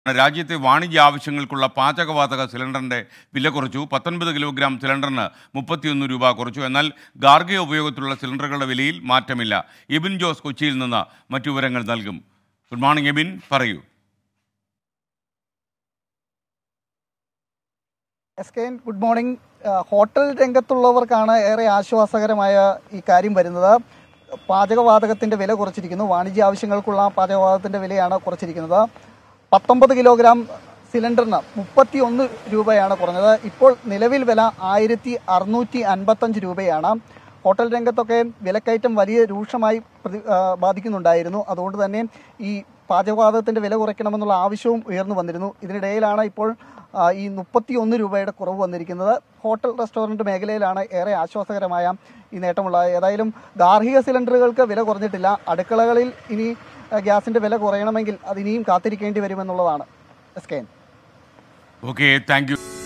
രാജ്യത്തെ വാണിജ്യ ആവശ്യങ്ങൾക്കുള്ള പാചകവാതക സിലിണ്ടറിന്റെ വില കുറച്ചു. 19 കിലോഗ്രാം സിലിണ്ടറിന് 31 രൂപ കുറച്ചു. എന്നാൽ ഗാർഹിക ഉപയോഗത്തിലുള്ള സിലിണ്ടറുകളുടെ വിലയിൽ മാറ്റമില്ല. എബിൻ ജോസ് കൊച്ചിയിൽ നിന്ന് മറ്റു വിവരങ്ങൾ നൽകും. ഗുഡ് മോർണിംഗ് എബിൻ, പറയൂ. Good morning. ഹോട്ടൽ രംഗത്തുള്ളവർക്കാണ് ഏറെ ആശ്വാസകരമായ ഈ കാര്യം വരുന്നത്. പാചകവാതകത്തിന്റെ വില കുറച്ചിരിക്കുന്നു. വാണിജ്യ ആവശ്യങ്ങൾക്കുള്ള പാചകവാതകത്തിന്റെ വിലയാണ് കുറച്ചിരിക്കുന്നത്. 19 കിലോഗ്രാം സിലിണ്ടറിന് 31 രൂപയാണ് കുറഞ്ഞത്. ഇപ്പോൾ നിലവിൽ വില 1655 രൂപയാണ്. ഹോട്ടൽ രംഗത്തൊക്കെ വിലക്കയറ്റം വലിയ രൂക്ഷമായി ബാധിക്കുന്നുണ്ടായിരുന്നു. അതുകൊണ്ട് തന്നെ ഈ പാചകവാതകത്തിന്റെ വില കുറയ്ക്കണമെന്നുള്ള ആവശ്യവും ഉയർന്നു വന്നിരുന്നു. ഇതിനിടയിലാണ് ഇപ്പോൾ ഈ 31 രൂപയുടെ കുറവ് വന്നിരിക്കുന്നത്. ഹോട്ടൽ റെസ്റ്റോറൻറ്റ് മേഖലയിലാണ് ഏറെ ആശ്വാസകരമായ ഈ നേട്ടമുള്ളത്. ഏതായാലും ഗാർഹിക സിലിണ്ടറുകൾക്ക് വില കുറഞ്ഞിട്ടില്ല. അടുക്കളകളിൽ ഇനി ഗ്യാസിന്റെ വില കുറയണമെങ്കിൽ അത് ഇനിയും കാത്തിരിക്കേണ്ടി വരുമെന്നുള്ളതാണ്. Okay, thank you.